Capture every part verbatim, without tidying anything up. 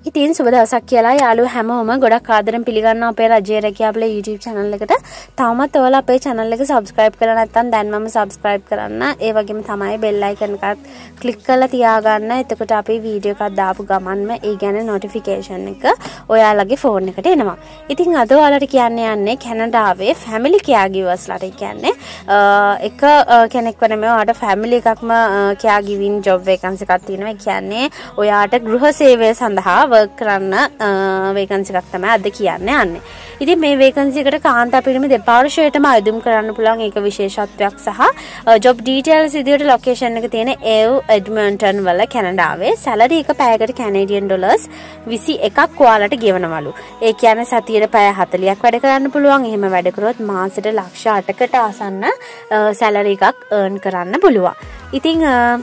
ඉතින් සුබ දවසක් කියලා යාළුවෝ හැමෝම ගොඩක් ආදරෙන් පිළිගන්නවා අපේ රජයේ රැකියාවල YouTube channel එකට. තාමත් ඔයාලා අපේ channel එක subscribe කරලා නැත්නම් දැන් මම subscribe කරන්න. ඒ වගේම තමයි bell icon එකත් click කරලා තියාගන්න. එතකොට අපි වීඩියෝ එකක් දාපු ගමන්ම ඒ ගැන notification එක ඔයාලගේ phone එකට එනවා. ඉතින් අද ඔයාලට කියන්න යන්නේ කැනඩාවේ family caregivers ලාට කියන්නේ එක කෙනෙක් වෙන මේ ඔයාලට family එකක්ම caregiving job vacancy එකක් තියෙනවා. ඒ කියන්නේ ඔයාට ගෘහ සේවය සඳහා work කරන්න vacancy එකක් තමයි අද කියන්න යන්නේ. ඉතින් මේ vacancy එකට කාන්තා පිරිමි දෙපාර්ශ්වයටම අයදුම් කරන්න පුළුවන් ඒක විශේෂත්වයක් සහ job details විදියට location එක තියෙන ඒව් එඩ්මන්ටන් වල කැනඩාවේ salary එක පැයකට Canadian dollars විසි එකක් ඔයාලට ගෙවනවලු. ඒ කියන්නේ සතියේ පැය හතලියක් වැඩ කරන්න පුළුවන්. එහෙම වැඩ කරොත් මාසෙට ලක්ෂ අටකට ආසන්න salary එකක් earn කරන්න පුළුවන්. ඉතින්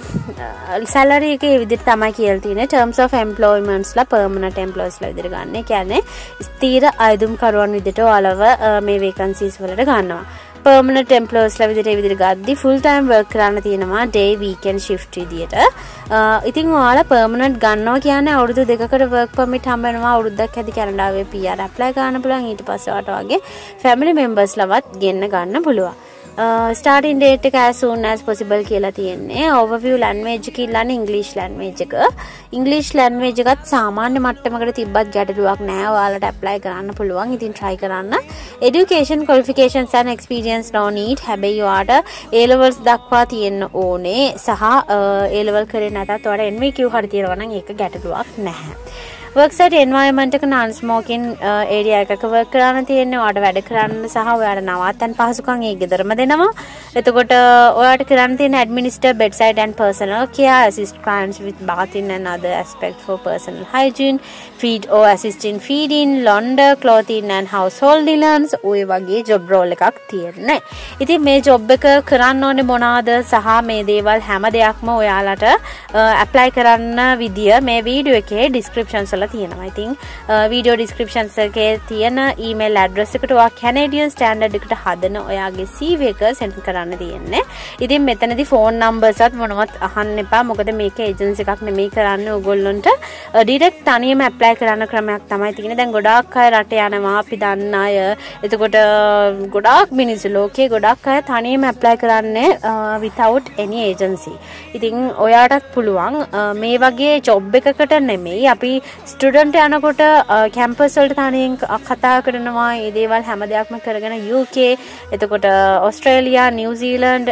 salary එකේ විදිහට තමයි කියලා තියෙන්නේ terms of employments ලා permanent employees ලා විදිහට ගන්න. ඒ කියන්නේ ස්ථීර අයදුම් කරුවන් විදිහට ඔයාලව මේ vacancies වලට ගන්නවා. permanent employees ලා විදිහට ඒ විදිහට ගද්දි full time work කරන්න තියෙනවා day weekend shift විදිහට. ඉතින් ඔයාලා permanent ගන්නවා කියන්නේ අවුරුදු දෙකකට work permit හම්බ වෙනවා. අවුරුද්දක් ඇති කැනඩාවේ P R apply කරන්න පුළුවන්. ඊට පස්සේ ඔයාට වගේ family members ලවත් ගෙන්න ගන්න පුළුවන්. Uh, starting date එක as soon as possible කියලා තියෙන්නේ. overview language එක ඉල්ලන්නේ English language එක. English language එකත් සාමාන්‍ය මට්ටමකට තිබ්බත් ගැටලුවක් නැහැ. ඔයාලට apply කරන්න පුළුවන්. ඉතින් try කරන්න. education qualifications and experience no need. හැබැයි ඔයාට A levels දක්වා තියෙන්න ඕනේ. සහ A level කරේ නැතත් ඔයාට N V Q හරි තියෙනවා නම් ඒක ගැටලුවක් නැහැ. worksite environment එක non smoking area එකක work කරන්න තියෙන්නේ. ඔයාට වැඩ කරන්න සහ ඔයාට නවාතැන් පහසුකම් ඒ ගෙදරම දෙනවා. එතකොට ඔයාට කරන්න තියෙන administer bedside and personal care, assist clients with bathing and other aspects for personal hygiene, feed or assist in feeding, launder, clothing and household items. ඔය වගේ job role එකක් තියෙන්නේ. ඉතින් මේ job එක කරන්න ඕනේ මොනවාද සහ මේ දේවල් හැම දෙයක්ම ඔයාලට apply කරන්න විදිය මේ වීඩියෝ එකේ description වල තියෙනවා. ඉතින් වීඩියෝ ඩිස්ක්‍රිප්ෂන්ස් එකේ තියෙන ඊමේල් ඇඩ්‍රස් එකට ඔයා කැනේඩියන් ස්ටෑන්ඩඩ් එකට හදන ඔයාගේ C V එක සෙන්ඩ් කරන්න තියෙන්නේ. ඉතින් මෙතනදී ෆෝන් නම්බර්ස්වත් මොනවත් අහන්න එපා. මොකද මේක ඒජන්සි එකක් නෙමෙයි කරන්නේ. ඕගොල්ලන්ට ඩිරෙක්ට් තනියම ඇප්ලයි කරන්න ක්‍රමයක් තමයි තියෙන්නේ. දැන් ගොඩාක් අය රට යනවා අපි දන්න අය. එතකොට ගොඩාක් මිනිස්සු ලෝකේ ගොඩාක් අය තනියම ඇප්ලයි කරන්නේ without any agency. ඉතින් ඔයාටත් පුළුවන් මේ වගේ ජොබ් එකකට නෙමෙයි අපි ස්ටුඩන්ට් යනකොට කැම්පස් වලට තනියෙන් කතා කරනවා. මේ දේවල් හැම දෙයක්ම කරගෙන U K එතකොට Australia, New Zealand,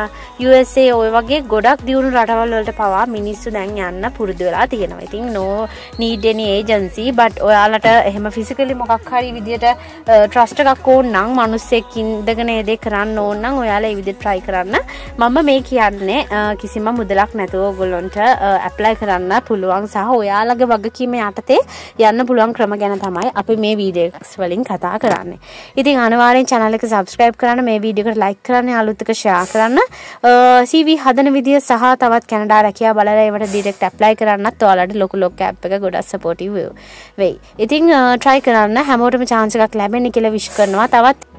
U S A ඔය වගේ ගොඩක් දියුණු රටවල් වලට පවා මිනිස්සු දැන් යන්න පුරුදු වෙලා තියෙනවා. ඉතින් no need any agency but ඔයාලට එහෙම physically මොකක් හරි විදියට trust එකක් ඕන නම් මිනිස්සෙක් ඉඳගෙන ඒ දේ කරන්න ඕන නම් ඔයාලා ඒ විදිහට try කරන්න. මම මේ කියන්නේ කිසිම මුදලක් නැතුව ඔයගොල්ලන්ට apply කරන්න පුළුවන් සහ ඔයාලගේ වගකීම යටතේ යන්න පුළුවන් ක්‍රම ගැන තමයි අපි මේ වීඩියෝස් වලින් කතා කරන්නේ. ඉතින් අනිවාර්යෙන් channel එක subscribe කරන්න, මේ වීඩියෝ එකට like කරන්න, යාළුවොත් එක්ක share කරන්න. C V හදන විදිය සහ තවත් කැනඩා රැකියාව බලලා ඒවට direct apply කරන්නත් ඔයාලට ලොකු ලොකු app එක ගොඩක් supportive වෙයි. ඉතින් try කරන්න. හැමෝටම chance එකක් ලැබෙන්න කියලා wish කරනවා. තවත්